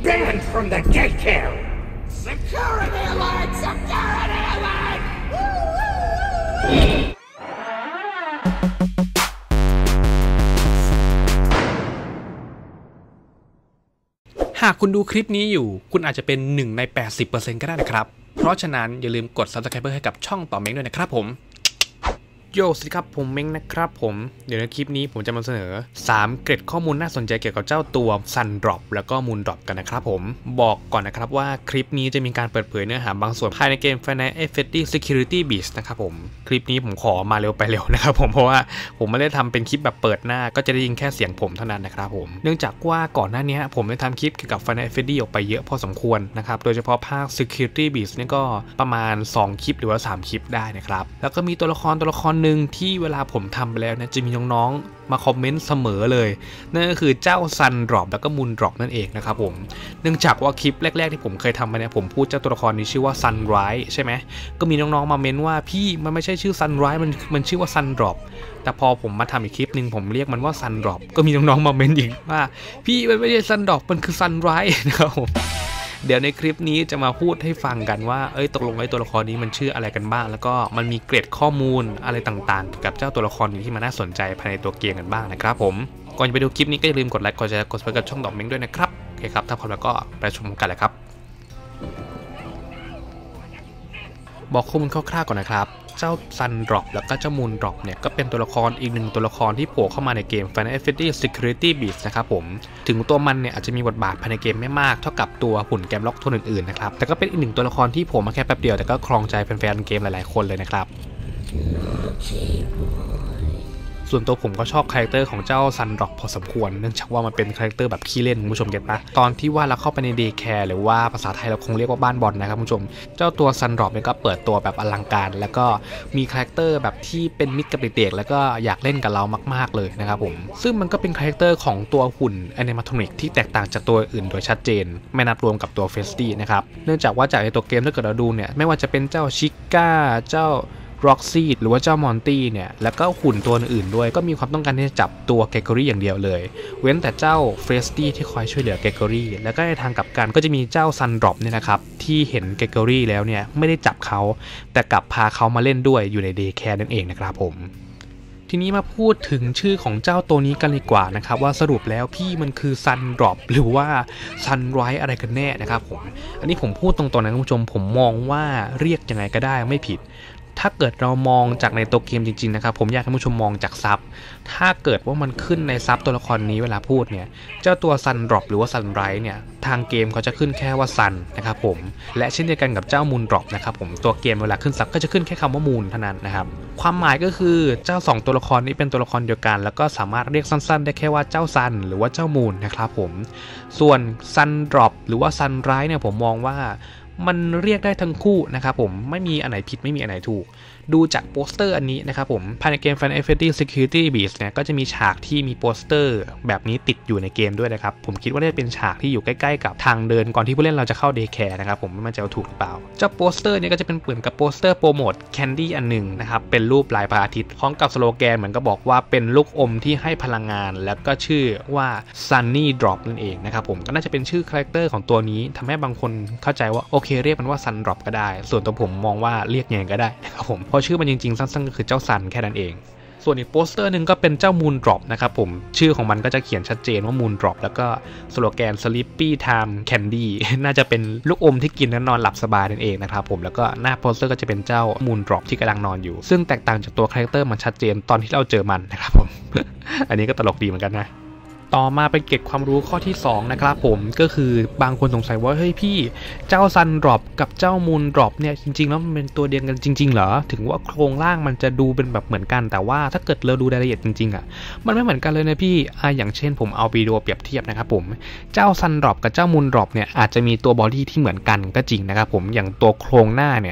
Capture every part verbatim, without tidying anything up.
banned from the daycare. Security alert! Security alert! หากคุณดูคลิปนี้อยู่คุณอาจจะเป็นหนึ่งใน แปดสิบเปอร์เซ็นต์ ก็ได้นะครับเพราะฉะนั้นอย่าลืมกด ซับสไครบ์ ให้กับช่องต่อเม้งด้วยนะครับผมโยสวัสดีครับผมเม้งนะครับผมเดี๋ยวในคลิปนี้ผมจะมาเสนอสามเกร็ดข้อมูลน่าสนใจเกี่ยวกับเจ้าตัว Sun Drop แล้วก็ Moon Drop กันนะครับผมบอกก่อนนะครับว่าคลิปนี้จะมีการเปิดเผยเนื้อหาบางส่วนภายในเกม Final Fantasy Security Breach นะครับผมคลิปนี้ผมขอมาเร็วไปเร็วนะครับผมเพราะว่าผมไม่ได้ทำเป็นคลิปแบบเปิดหน้าก็จะได้ยินแค่เสียงผมเท่านั้นนะครับผมเนื่องจากว่าก่อนหน้านี้ผมได้ทำคลิปเกี่ยวกับ Final Fantasy ออกไปเยอะพอสมควรนะครับโดยเฉพาะภาค Security Breach นี่ก็ประมาณสองคลิปหรือว่าสามคลิปได้นะครับแล้วก็มีตัวละครตัวละครหนึ่งที่เวลาผมทำไปแล้วนะจะมีน้องๆมาคอมเมนต์เสมอเลยนั่นก็คือเจ้า Sun Drop แล้วก็ Moon Drop นั่นเองนะครับผมเนื่องจากว่าคลิปแรกๆที่ผมเคยทำไปเนี่ยผมพูดเจ้าตัวละครนี้ชื่อว่า Sunrise ใช่ไหมก็มีน้องๆมาเมนต์ว่าพี่มันไม่ใช่ชื่อ Sunrise มันมันชื่อว่า Sun Drop แต่พอผมมาทำอีกคลิปหนึ่งผมเรียกมันว่า Sun Drop ก็มีน้องๆมาเมนต์อีกว่าพี่มันไม่ใช่ Sun Drop มันคือ Sunrise นะครับผมเดี๋ยวในคลิปนี้จะมาพูดให้ฟังกันว่าเอ้ยตกลงไอ้ตัวละครนี้มันชื่ออะไรกันบ้างแล้วก็มันมีเกร็ดข้อมูลอะไรต่างๆเกี่ยวกับเจ้าตัวละครนี้ที่มันน่าสนใจภายในตัวเกมกันบ้างนะครับผมก่อนจะไปดูคลิปนี้ก็อย่าลืมกดไลค์กดแชร์กดซับสไครบ์กับช่องดอกเม้งด้วยนะครับโอเคครับถ้าพร้อมแล้วก็ไปชมกันเลยครับบอกข้อมูลคร่าวๆก่อนนะครับเจ้า Sun Drop แล้วก็เจ้า Moon Drop เนี่ยก็เป็นตัวละครอีกหนึ่งตัวละครที่โผล่เข้ามาในเกม Final Fantasy Security Breach นะครับผมถึงตัวมันเนี่ยอาจจะมีบทบาทภายในเกมไม่มากเท่ากับตัวหุ่นแกมล็อกตัวอื่นๆนะครับแต่ก็เป็นอีกหนึ่งตัวละครที่โผล่มาแค่แป๊บเดียวแต่ก็ครองใจแฟนๆเกมหลายๆคนเลยนะครับส่วนตัวผมก็ชอบคาแรคเตอร์ของเจ้า Sun Drop พอสมควรเนื่องจากว่ามันเป็นคาแรคเตอร์แบบขี้เล่นคุณผู้ชมเก็ตปะตอนที่ว่าเราเข้าไปในเดย์แคร์หรือว่าภาษาไทยเราคงเรียกว่าบ้านบอลนะครับคุณผู้ชมเจ้าตัว Sun Drop เนี่ยก็เปิดตัวแบบอลังการแล้วก็มีคาแรคเตอร์แบบที่เป็นมิตรกับเด็กๆแล้วก็อยากเล่นกับเรามากๆเลยนะครับผมซึ่งมันก็เป็นคาแรคเตอร์ของตัวหุ่นแอนิเมทรอนิกที่แตกต่างจากตัวอื่นโดยชัดเจนไม่นับรวมกับตัวเฟสตี้นะครับเนื่องจากว่าจากในตัวเกมถ้าเกิดเราดูเนี่ยไม่ว่าจะเป็นเจ้าชิก้าเจ้าร็อกซี่หรือว่าเจ้ามอนตี้เนี่ยแล้วก็หุ่นตัวอื่นด้วยก็มีความต้องการที่จะจับตัวเกเกอรี่อย่างเดียวเลยเว้นแต่เจ้าเฟรสตี้ที่คอยช่วยเหลือเกเกอรี่แล้วก็ในทางกลับกันก็จะมีเจ้าซันดรอปเนี่ยนะครับที่เห็นเกเกอรี่แล้วเนี่ยไม่ได้จับเขาแต่กลับพาเขามาเล่นด้วยอยู่ในเดย์แคร์นั่นเองนะครับผมทีนี้มาพูดถึงชื่อของเจ้าตัวนี้กันดีกว่านะครับว่าสรุปแล้วพี่มันคือซันดรอปหรือว่าซันไรส์อะไรกันแน่นะครับผมอันนี้ผมพูดตรงๆนะคุณผู้ชมผมมองว่าเรียกยังไงก็ได้ไม่ผิดถ้าเกิดเรามองจากในตัวเกมจริงๆนะครับผมอยากให้ผู้ชมมองจากซับถ้าเกิดว่ามันขึ้นในซับตัวละครนี้เวลาพูดเนี่ยเจ้าตัว Sun Drop หรือว่า Sunrise เนี่ยทางเกมเขาจะขึ้นแค่ว่า Sun นะครับผมและเช่นเดียวกันกับเจ้า Moon Drop นะครับผมตัวเกมเวลาขึ้นซับก็จะขึ้นแค่คำว่า Moon เท่านั้นนะครับความหมายก็คือเจ้าสองตัวละครนี้เป็นตัวละครเดียวกันแล้วก็สามารถเรียกสั้นๆได้แค่ว่าเจ้า Sun หรือว่าเจ้า Moon นะครับผมส่วน Sun Drop หรือว่า Sunrise เนี่ยผมมองว่ามันเรียกได้ทั้งคู่นะครับผมไม่มีอันไหนผิดไม่มีอันไหนถูกดูจากโปสเตอร์อันนี้นะครับผมภายในเกม Final Fantasy Security Breach เนี่ยก็จะมีฉากที่มีโปสเตอร์แบบนี้ติดอยู่ในเกมด้วยนะครับผมคิดว่าได้เป็นฉากที่อยู่ใกล้ๆกับทางเดินก่อนที่ผู้เล่นเราจะเข้าเดย์แคร์นะครับผมไม่มั่นใจว่าถูกหรือเปล่าเจ้าโปสเตอร์เนี่ยก็จะเป็นเหมือนกับโปสเตอร์โปรโมทแคนดี้อันหนึ่งนะครับเป็นรูปลายพระอาทิตย์พร้อมกับสโลแกนเหมือนก็บอกว่าเป็นลูกอมที่ให้พลังงานแล้วก็ชื่อว่า Sunny Drop นั่นเองนะครับผมก็น่าจะเป็นชื่อคาแรคเตอร์ของตัวนี้ทำให้บางคนเข้าใจว่าโอเคเรียกมันว่า Sun Drop ก็ได้ส่วนตัวผมมองว่าเรียกยังไงก็ได้นะครับผมเพราะชื่อมันจริงๆสั้นๆก็คือเจ้าซันแค่นั้นเองส่วนอีกโปสเตอร์หนึ่งก็เป็นเจ้า Moon Drop นะครับผมชื่อของมันก็จะเขียนชัดเจนว่า Moon Drop แล้วก็สโลแกน Sleepy Time Candy น่าจะเป็นลูกอมที่กินแล้วนอนหลับสบายนั่นเองนะครับผมแล้วก็หน้าโปสเตอร์ก็จะเป็นเจ้า Moon Drop ที่กำลังนอนอยู่ซึ่งแตกต่างจากตัวคาแรคเตอร์มันชัดเจนตอนที่เราเจอมันนะครับผม อันนี้ก็ตลกดีเหมือนกันนะต่อมาเป็นเกร็ดความรู้ข้อที่สองนะครับผมก็คือบางคนสงสัยว่าเฮ้ยพี่เจ้า Sun Drop กับเจ้า Moon Drop เนี่ยจริงๆแล้วมันเป็นตัวเดียวกันจริงๆเหรอถึงว่าโครงร่างมันจะดูเป็นแบบเหมือนกันแต่ว่าถ้าเกิดเราดูรายละเอียดจริงๆอ่ะมันไม่เหมือนกันเลยนะพี่อ่ะอย่างเช่นผมเอาวิดีโอเปรียบเทียบนะครับผมเจ้า Sun Drop กับเจ้า Moon Drop เนี่ยอาจจะมีตัวบอดี้ที่เหมือนกันก็จริงนะครับผมอย่างตัวโครงหน้าเนี่ย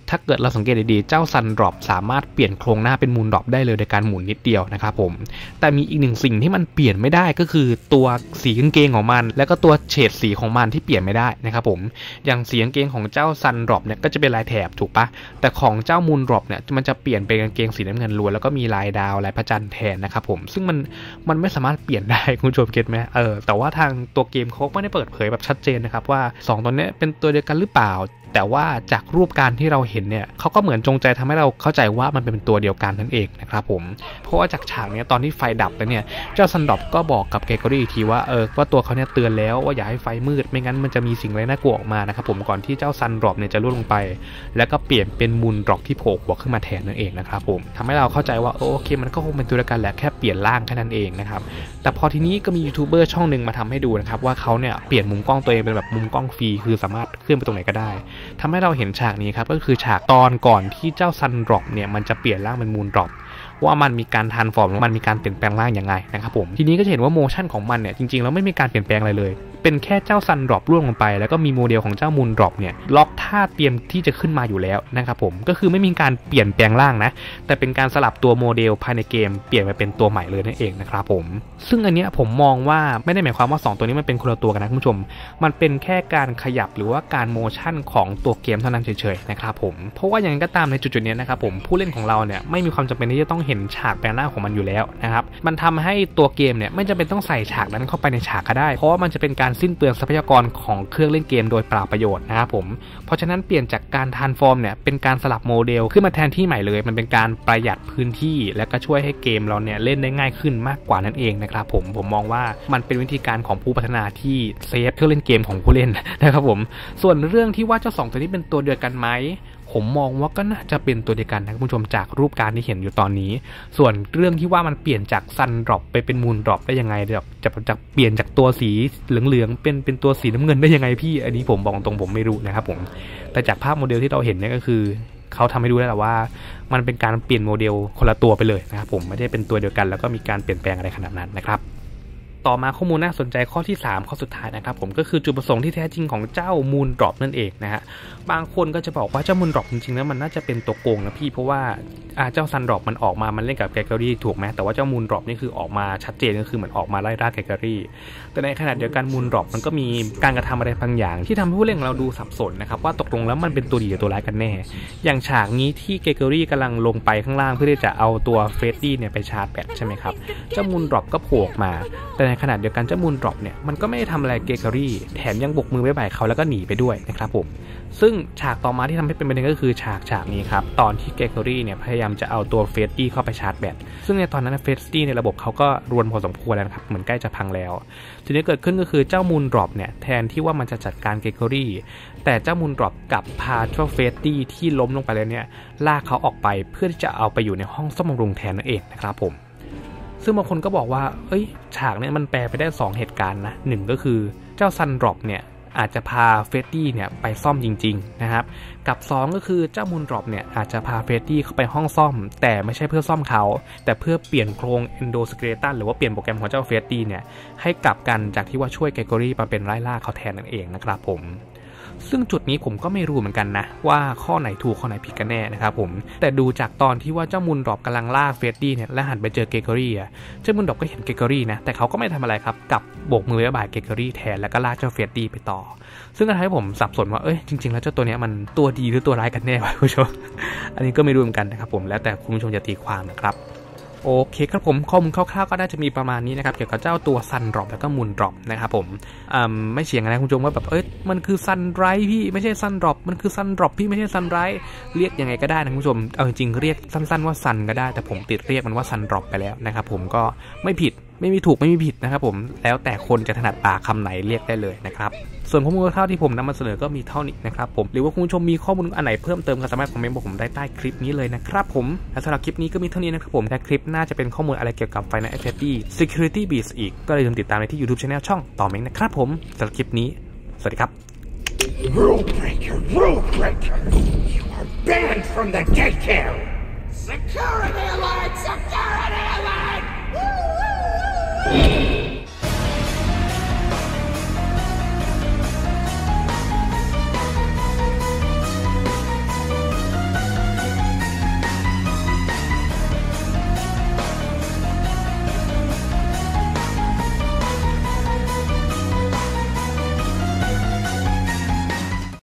ถ้าเกิดเราสังเกตดีๆเจ้าซันดรอปสามารถเปลี่ยนโครงหน้าเป็นมูนดรอปได้เลยโดยการหมุนนิดเดียวนะครับผมแต่มีอีกหนึ่งสิ่งที่มันเปลี่ยนไม่ได้ก็คือตัวสีกางเกงของมันแล้วก็ตัวเฉดสีของมันที่เปลี่ยนไม่ได้นะครับผมอย่างสีกางเกงของเจ้าซันดรอปเนี่ยก็จะเป็นลายแถบถูกปะแต่ของเจ้ามูนดรอปเนี่ยมันจะเปลี่ยนเป็นกางเกงสีน้ำเงินล้วนแล้วก็มีลายดาวลายพระจันทร์แทนนะครับผมซึ่งมันมันไม่สามารถเปลี่ยนได้คุณผู้ชมเก็ตไหมเออแต่ว่าทางตัวเกมเขาไม่ได้เปิดเผยแบบชัดเจนนะครับว่าสองตัวนี้เป็นตัวเดียวกันหรือเปล่าแต่ว่าจากรูปการที่เราเห็นเนี่ยเขาก็เหมือนจงใจทำให้เราเข้าใจว่ามันเป็นตัวเดียวกันนั่นเองนะครับผมเพราะว่าจากฉากนี้ตอนที่ไฟดับแล้วเนี่ยเจ้าซันดรอปก็บอกกับเกรกอรี่อีกทีว่าเออว่าตัวเขาเนี่ยเตือนแล้วว่าอย่าให้ไฟมืดไม่งั้นมันจะมีสิ่งอะไรน่ากลัวออกมานะครับผมก่อนที่เจ้าซันดรอปเนี่ยจะล่วงลงไปแล้วก็เปลี่ยนเป็นมูนดรอปที่โผล่หัวขึ้นมาแทนนั่นเองนะครับผมทำให้เราเข้าใจว่าโอเคมันก็คงเป็นตัวเดียวกันแหละแค่เปลี่ยนร่างแค่นั้นเองนะครับแต่พอทีนี้ก็มียูทูบเบอร์ช่องหนึ่งมาทำให้ดูนะครับว่าเขาเนี่ยเปลี่ยนมุมกล้องตัวเองเป็นแบบมุมกล้องฟรีคือสามารถเคลื่อนไปตรงไหนก็ได้ทำให้เราเห็นฉากนี้ครับก็คือฉากตอนก่อนที่เจ้าซันดรอปเนี่ยมันจะเปลี่ยนร่างเป็นมูนดรอปว่ามันมีการทรานส์ฟอร์มมันมีการเปลี่ยนแปลงร่างยังไงนะครับผมทีนี้ก็จะเห็นว่าโมชั่นของมันเนี่ยจริงๆแล้วไม่มีการเปลี่ยนแปลงอะไรเลยเป็นแค่เจ้าซันดรอปร่วงลงไปแล้วก็มีโมเดลของเจ้ามูนดรอปเนี่ยล็อกท่าเตรียมที่จะขึ้นมาอยู่แล้วนะครับผมก็คือไม่มีการเปลี่ยนแปลงร่างนะแต่เป็นการสลับตัวโมเดลภายในเกมเปลี่ยนมาเป็นตัวใหม่เลยนั่นเองนะครับผมซึ่งอันเนี้ยผมมองว่าไม่ได้หมายความว่าสองตัวนี้มันเป็นคนละตัวกันนะคุณผู้ชมมันเป็นแค่การขยับหรือว่าการโมชั่นของตัวเกมเท่านั้นเฉยๆนะครับผมเพราะว่าอย่างนั้นก็ตามในจุดๆนี้นะครับผมผู้เล่นของเราเนี่ยไม่มีความจำเป็นที่จะต้องเห็นฉากแปลงร่างของมันอยู่แล้วนะครับมันทำให้ตัวเกมเนี่ยไม่จำเป็นต้องใส่ฉากนั้นเข้าไปในฉากก็ได้เพราะว่ามันจะเป็นการสิ้นเปลืองทรัพยากรของเครื่องเล่นเกมโดยเปล่าประโยชน์นะครับผมเพราะฉะนั้นเปลี่ยนจากการทรานส์ฟอร์มเนี่ยเป็นการสลับโมเดลขึ้นมาแทนที่ใหม่เลยมันเป็นการประหยัดพื้นที่และก็ช่วยให้เกมเราเนี่ยเล่นได้ง่ายขึ้นมากกว่านั่นเองนะครับผมผมมองว่ามันเป็นวิธีการของผู้พัฒนาที่เซฟเครื่องเล่นเกมของผู้เล่นนะครับผมส่วนเรื่องที่ว่าเจ้าสองตัวนี้เป็นตัวเดียวกันไหมผมมองว่าก็น่าจะเป็นตัวเดียวกันนะคุณผู้ชมจากรูปการที่เห็นอยู่ตอนนี้ส่วนเรื่องที่ว่ามันเปลี่ยนจากซันดรอปไปเป็นมูนดรอปได้ยังไงจะจะจะเปลี่ยนจากตัวสีเหลืองๆเป็นเป็นตัวสีน้ำเงินได้ยังไงพี่อันนี้ผมบอกตรงผมไม่รู้นะครับผมแต่จากภาพโมเดลที่เราเห็นเนี่ยก็คือเขาทำให้ดูได้แล้วว่ามันเป็นการเปลี่ยนโมเดลคนละตัวไปเลยนะครับผมไม่ได้เป็นตัวเดียวกันแล้วก็มีการเปลี่ยนแปลงอะไรขนาดนั้นนะครับต่อมาข้อมูลน่าสนใจข้อที่สามข้อสุดท้ายนะครับผมก็คือจุดประสงค์ที่แท้จริงของเจ้ามูนดรอปนั่นเองนะฮะบางคนก็จะบอกว่าเจ้ามูนดรอปจริงๆแล้วมันน่าจะเป็นตัวโกงนะพี่เพราะว่าเจ้าซันดรอปมันออกมามันเล่นกับแกเกอรี่ถูกไหมแต่ว่าเจ้ามูนดรอปนี่คือออกมาชัดเจนก็คือเหมือนออกมาไล่ล่าแกเกอรี่แต่ในขณะเดียวกันมูนดรอปมันก็มีการกระทำอะไรบางอย่างที่ทำให้ผู้เล่นเราดูสับสนนะครับว่าตกลงแล้วมันเป็นตัวดีหรือตัวร้ายกันแน่อย่างฉากนี้ที่แกเกอรี่กำลังลงไปข้างล่างเพื่อที่จะเอาตัวเฟรดดี้เนี่ยไปชาร์จแบตใช่ไหมครับเจ้ามูนดรอปก็โผล่ออกมาแต่ในขณะเดียวกันเจ้ามูนดรอปเนี่ยมันก็ไม่ได้ทำอะไรเกเกอรี่แถมยังบกมือบ๊ายบายเขาแล้วก็หนีไปด้วยนะครับผมซึ่งฉากต่อมาที่ทำให้เป็นประเด็นก็คือฉากฉากนี้ครับตอนที่เกเกอรี่เนี่ยพยายามจะเอาตัวเฟสตี้เข้าไปชาร์จแบตซึ่งในตอนนั้นเฟสตี้ในระบบเขาก็รวนพอสมควรแล้วครับเหมือนใกล้จะพังแล้วทีนี้เกิดขึ้นก็คือเจ้ามูนดรอปเนี่ยแทนที่ว่ามันจะจัดการเกเกอรี่แต่เจ้ามูนดรอปกลับพาเจ้าเฟสตี้ที่ล้มลงไปแล้วเนี่ยลากเขาออกไปเพื่อที่จะเอาไปอยู่ในห้องซ่อมบำรุงแทนนั่นเองนะครับผมซึ่งบางคนก็บอกว่าเอ้ยฉากนี้มันแปลไปได้สองเหตุการณ์นะหนึ่งก็คือเจ้าซันดรอปเนี่ยอาจจะพาเฟรดดี้เนี่ยไปซ่อมจริงๆนะครับกับสองก็คือเจ้ามูนดรอปเนี่ยอาจจะพาเฟรดดี้เข้าไปห้องซ่อมแต่ไม่ใช่เพื่อซ่อมเขาแต่เพื่อเปลี่ยนโครงเอนโดสเกเลตันหรือว่าเปลี่ยนโปรแกรมของเจ้าเฟรดดี้เนี่ยให้กลับกันจากที่ว่าช่วยแกเกอรี่มาเป็นไล่ล่าเขาแทนนั่นเองนะครับผมซึ่งจุดนี้ผมก็ไม่รู้เหมือนกันนะว่าข้อไหนถูกข้อไหนผิดกันแน่นะครับผมแต่ดูจากตอนที่ว่าเจ้ามูนดรอปกำลังล่าเฟรดดี้เนี่ยและหันไปเจอเกเกอรี่อ่ะเจ้ามูนดรอปก็เห็นเกเกอรี่นะแต่เขาก็ไม่ทำอะไรครับกับโบกมือบ๊ายบายเกเกอรี่แทนแล้วก็ลากเจ้าเฟรดดี้ไปต่อซึ่งก็ทำให้ผมสับสนว่าเอ้ยจริงๆแล้วเจ้าตัวนี้มันตัวดีหรือตัวร้ายกันแน่วะคุณผู้ชมอันนี้ก็ไม่รู้เหมือนกันนะครับผมแล้วแต่คุณผู้ชมจะตีความนะครับโอเคครับผมข้อมูลคร่าวๆก็น่าจะมีประมาณนี้นะครับเกี่ยวกับเจ้าตัวซันดรอปแล้วก็มูนดรอปนะครับผมไม่เฉียงอะไรคุณผู้ชมว่าแบบเอ้ยมันคือซันไรท์พี่ไม่ใช่ซันดรอปมันคือซันดรอปพี่ไม่ใช่ซันไรท์เรียกยังไงก็ได้นะคุณผู้ชมเอาจริงๆเรียกสั้นๆว่าซันก็ได้แต่ผมติดเรียกมันว่าซันดรอปไปแล้วนะครับผมก็ไม่ผิดไม่มีถูกไม่มีผิดนะครับผมแล้วแต่คนจะถนัดปากคำไหนเรียกได้เลยนะครับส่วนข้อมูลคร่าวๆที่ผมนำมาเสนอก็มีเท่านี้นะครับผมหรือว่าคุณผู้ชมมีข้อมูลอันไหนเพิ่มเติมก็สามารถคอมเมนต์บอกผมได้ใต้คลิปนี้เลยนะครับผมและสำหรับคลิปนี้ก็มีเท่านี้นะครับผมแต่คลิปน่าจะเป็นข้อมูลอะไรเกี่ยวกับ Final Fantasy Security Breach อีกก็เลยลืมติดตามในที่ YouTube Channel ช่องต่อเม้งนะครับผมสำหรับคลิปนี้สวัสดีครับ Rule breaker, rule breaker. You are banned from the daycare. Security alert!